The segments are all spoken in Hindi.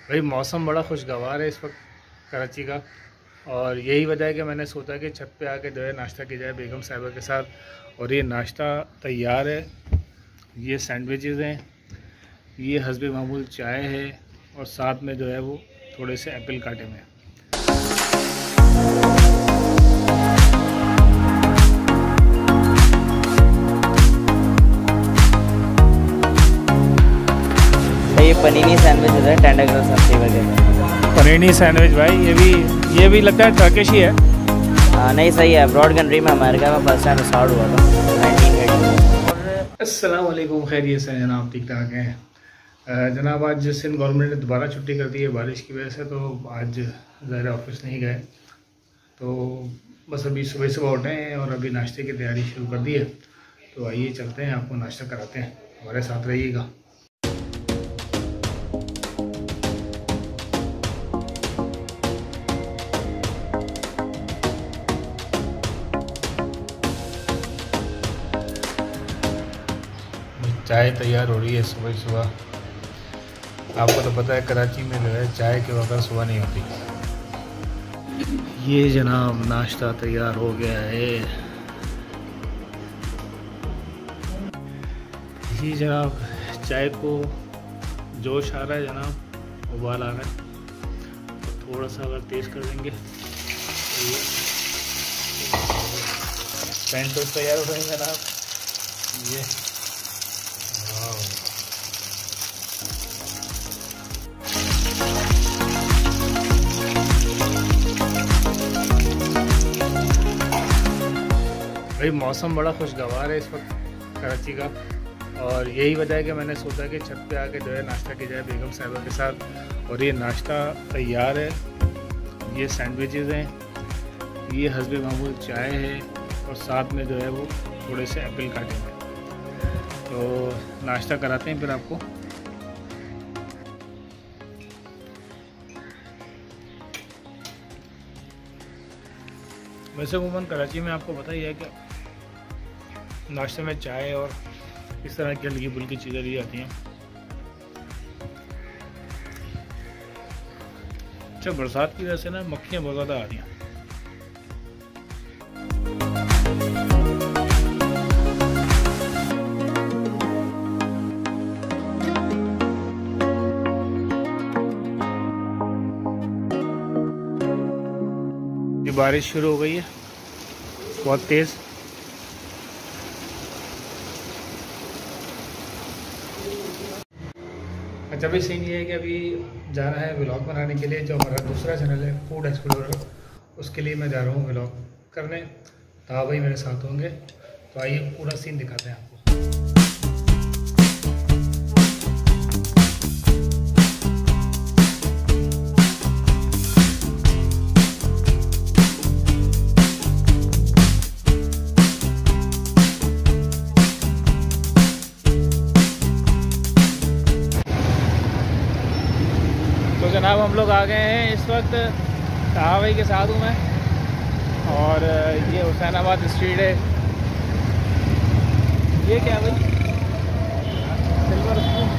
भाई मौसम बड़ा खुशगवार है इस वक्त कराची का। और यही वजह है कि मैंने सोचा कि छत पे आके जो है नाश्ता किया जाए बेगम साहिबा के साथ। और ये नाश्ता तैयार है, ये सैंडविचेज़ हैं, ये हस्बे मामूल चाय है और साथ में जो है वो थोड़े से एप्पल काटे में। ये पनीनी सैंडविच है, टेंडर ग्रिल फ्लेवर के। पनीनी सैंडविच भाई, ये भी लगता है टर्किश ही है। हाँ नहीं सही है, ब्रॉड कंट्री में अमेरिका में फर्स्ट टाइम स्टार्ट हुआ था 1980। अस्सलाम वालेकुम, खैरियत से जनाब, ठीक ठाक हैं जनाब। आज सिंध गवर्नमेंट ने दोबारा छुट्टी कर दी है बारिश की वजह से, तो आज ज़ाहिर ऑफिस नहीं गए। तो बस अभी सुबह सुबह उठे हैं और अभी नाश्ते की तैयारी शुरू कर दी है। तो आइए चलते हैं, आपको नाश्ता कराते हैं, हमारे साथ रहिएगा। चाय तैयार हो रही है सुबह सुबह। आपको तो पता है कराची में जो है चाय के बगैर सुबह नहीं होती। ये जनाब नाश्ता तैयार हो गया है। जी जनाब, चाय को जोश आ रहा है जनाब, उबाल आ रहा है। थोड़ा सा अगर तेज़ कर देंगे तो ये पेंटोस तैयार हो रहे हैं जनाब। ये भाई मौसम बड़ा खुशगवार है इस वक्त कराची का। और यही वजह है कि मैंने सोचा कि छत पे आके जो है नाश्ता किया जाए बेगम साहिबा के साथ। और ये नाश्ता तैयार है, ये सैंडविचेज़ हैं, ये हस्बे मामूल चाय है और साथ में जो है वो थोड़े से एप्पल काटे हैं। तो नाश्ता कराते हैं फिर आपको। वैसे अमूमन कराची में आपको पता ही है कि नाश्ते में चाय और इस तरह की हल्की फुल्की चीज़ें दी जाती हैं। अच्छा, बरसात की वजह से ना मक्खियाँ बहुत ज़्यादा आ रही हैं। ये बारिश शुरू हो गई है बहुत तेज़। अच्छा भाई, सीन ये है कि अभी जा रहा है व्लॉग बनाने के लिए, जो हमारा दूसरा चैनल है फूड एक्सप्लोरर, उसके लिए मैं जा रहा हूँ व्लॉग करने। तो भाई मेरे साथ होंगे, तो आइए पूरा सीन दिखाते हैं आपको। तो जनाब हम लोग आ गए हैं इस वक्त, ताहा भाई के साथ हूँ मैं। और ये हुसैनाबाद स्ट्रीट है। ये क्या भाई, सिल्वर स्पून।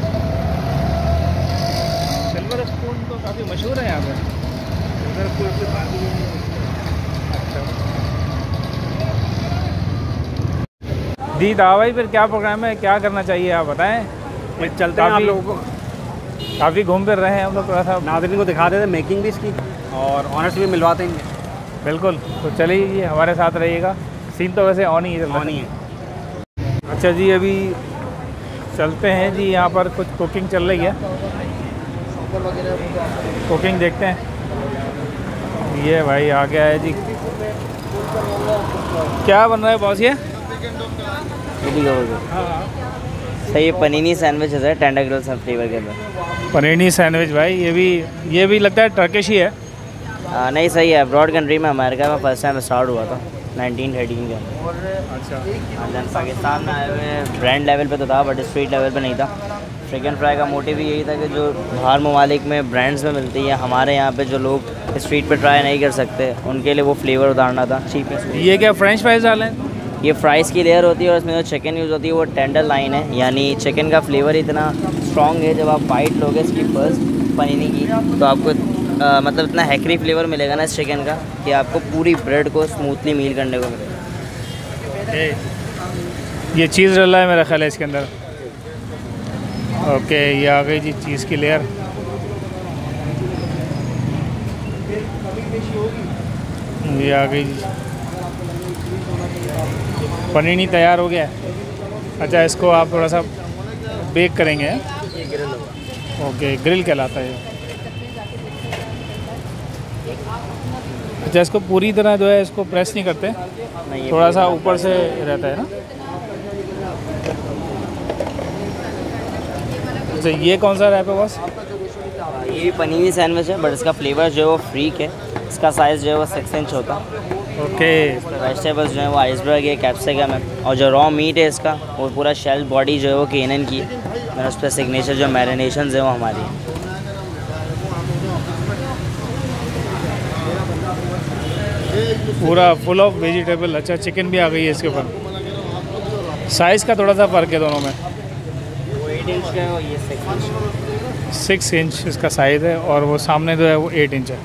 सिल्वर स्पून तो काफ़ी मशहूर है यहाँ पे। सिल्वर स्पून से बात ही नहीं। अच्छा दी ताहा भाई, फिर क्या प्रोग्राम है, क्या करना चाहिए आप बताएं। चलते हैं, आप लोगों को काफ़ी घूम फिर रहे हैं हम लोग, थोड़ा सा नाज़रीन को दिखा देते, मेकिंग भी इसकी और ऑनर्स भी मिलवा देंगे। बिल्कुल, तो चलिए हमारे साथ रहिएगा। सीन तो वैसे ऑन ही है। अच्छा जी, अभी चलते हैं जी, यहाँ पर कुछ कुकिंग चल रही है, कुकिंग देखते हैं। ये भाई आ गया है जी, क्या बन रहा है बॉस? ये सही, ये पनीनी सैंडविच है, टेंडर ग्रिल फ्लेवर के। पनीनी सैंडविच भाई, ये भी लगता है टर्किश ही है। हाँ नहीं सही है, ब्रॉड कंट्री में अमेरिका में फर्स्ट टाइम स्टार्ट हुआ था 1913 के अंदर। अच्छा, पाकिस्तान में आए हुए ब्रांड लेवल पे तो था, बट स्ट्रीट लेवल पे नहीं था। चिकन फ्राई का मोटिव ही यही था कि जो बाहर ममालिक में ब्रांड्स में मिलती है, हमारे यहाँ पे जो लोग स्ट्रीट पे ट्राई नहीं कर सकते, उनके लिए वो फ्लेवर उतारना था चीपेस्ट। ये क्या फ्रेंच फ्राइज डालें? ये फ्राइज़ की लेयर होती है और इसमें जो चिकन यूज़ होती है वो टेंडर लाइन है, यानी चिकन का फ्लेवर इतना स्ट्रॉन्ग है, जब आप बाइट लोगे इसकी फर्स्ट पनीनी की, तो आपको मतलब इतना हैकरी फ्लेवर मिलेगा ना इस चिकन का कि आपको पूरी ब्रेड को स्मूथली मील करने को मिलेगा। ये चीज़ डला है मेरा ख्याल है इसके अंदर। ओके, ये आ गई जी चीज़ की लेयर। ये आ गई जी पनीनी तैयार हो गया। अच्छा, इसको आप थोड़ा सा बेक करेंगे। ये ग्रिल होगा। ओके, ग्रिल कहलाता है। अच्छा, इसको पूरी तरह जो है इसको प्रेस नहीं करते, नहीं, थोड़ा सा ऊपर से रहता है ना। अच्छा, ये कौन सा रैप है बॉस? ये भी पनीनी सैंडविच है, बट इसका फ्लेवर जो है वो फ्रीक है। इसका साइज़ जो है वो 6 इंच होता है। ओके। वेजिटेबल्स जो है वो आइसबर्ग है, कैप्सिकम है, और जो रॉ मीट है इसका वो पूरा शेल बॉडी जो है वो केनन की है, और उस पर सिग्नेचर जो मैरिनेशन है वो हमारी है। पूरा फुल ऑफ वेजिटेबल। अच्छा, चिकन भी आ गई है इसके ऊपर। साइज़ का थोड़ा सा फ़र्क है दोनों में। वो 8 इंच का है और ये 6 इंच। 6 इंच इसका साइज़ है, और वो सामने जो है वो 8 इंच है।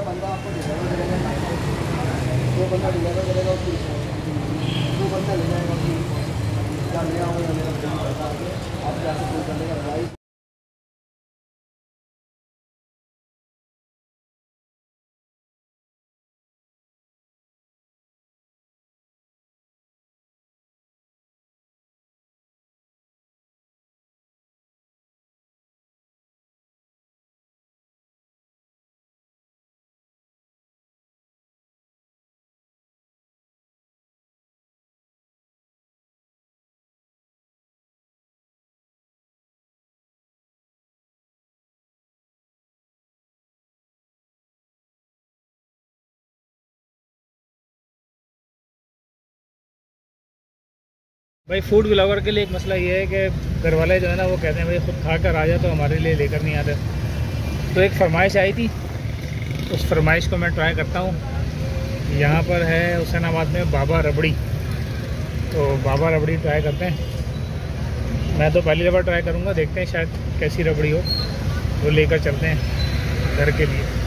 भाई, फूड ब्लॉगर के लिए एक मसला ये है कि घर वाले जो है ना वो कहते हैं भाई खुद खा कर आ जा, तो हमारे लिए लेकर नहीं आते। तो एक फरमाइश आई थी, उस फरमाइश को मैं ट्राई करता हूँ। यहाँ पर है हुसैनाबाद में बाबा रबड़ी, तो बाबा रबड़ी ट्राई करते हैं। मैं तो पहली दफ़ा ट्राई करूँगा, देखते हैं शायद कैसी रबड़ी हो, वो लेकर चलते हैं घर के लिए।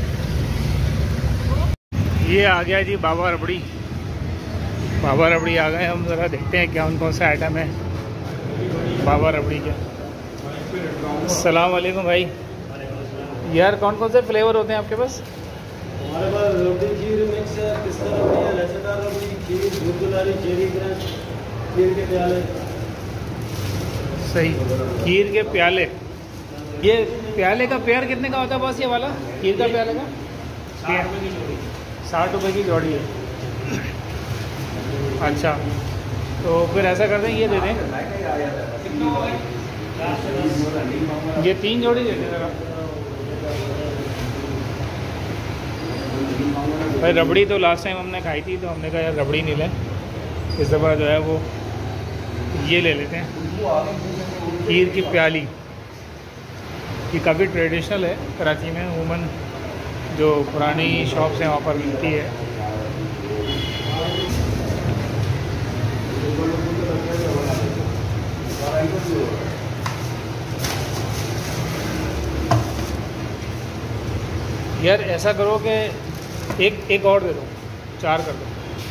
ये आ गया जी बाबा रबड़ी। बाबा रबड़ी आ गए हम, ज़रा देखते हैं क्या कौन सा आइटम है बाबा रबड़ी के। अस्सलाम वालेकुम भाई। यार कौन कौन से फ्लेवर होते हैं आपके पास? हमारे पास रोटी खीर मिक्स है, पिस्ता रबड़ी है, लच्छेदार रबड़ी, खीर, दूध दुलारी, चेरी क्रंच, खीर के प्याले। सही, खीर के प्याले। ये प्याले का पेयर कितने का होता है बस? ये वाला खीर का प्याले का 60 रुपये की जोड़ी है। अच्छा, तो फिर ऐसा कर दें, ये दे दें, ये 3 जोड़ी दे दें ज़रा। भाई रबड़ी तो लास्ट टाइम हमने खाई थी, तो हमने कहा यार रबड़ी नहीं लें, इस दफ़ा जो है वो ये ले लेते हैं, खीर की प्याली। ये काफ़ी ट्रेडिशनल है कराची में, अमूमन जो पुरानी शॉप्स हैं वहाँ पर मिलती है। यार ऐसा करो कि एक और दे दो, 4 कर दो।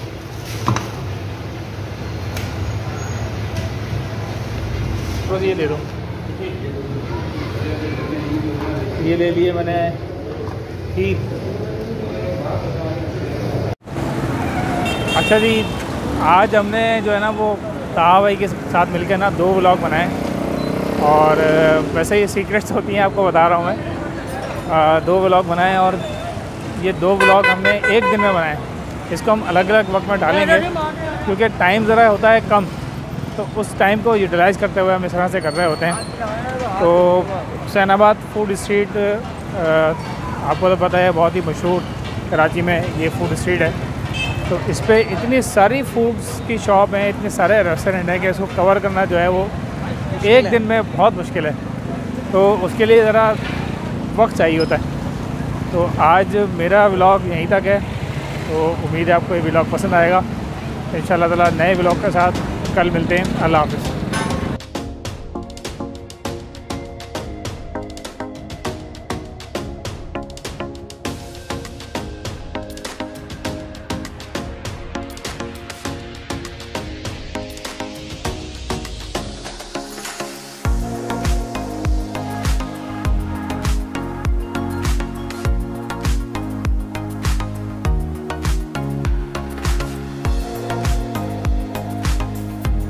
तो ये दे दो, ये ले लिए मैंने। ठीक, अच्छा जी, आज हमने जो है ना वो ताहा भाई के साथ मिलकर ना 2 व्लॉग बनाए, और वैसे ये सीक्रेट्स होती हैं, आपको बता रहा हूँ मैं। 2 व्लॉग बनाए, और ये 2 व्लॉग हमने एक दिन में बनाए। इसको हम अलग अलग वक्त में डालेंगे क्योंकि टाइम ज़रा होता है कम, तो उस टाइम को यूटिलाइज़ करते हुए हम इस तरह से कर रहे होते हैं। तो हुसैनाबाद फूड स्ट्रीट आपको तो पता है बहुत ही मशहूर कराची में ये फूड स्ट्रीट है। तो इस पर इतनी सारी फूड्स की शॉप हैं, इतने सारे रेस्टोरेंट हैं कि इसको कवर करना जो है वो एक दिन में बहुत मुश्किल है। तो उसके लिए ज़रा वक्त चाहिए होता है। तो आज मेरा व्लॉग यहीं तक है, तो उम्मीद है आपको ये व्लॉग पसंद आएगा। इंशाल्लाह ताला नए व्लॉग के साथ कल मिलते हैं। अल्लाह हाफ़िज़।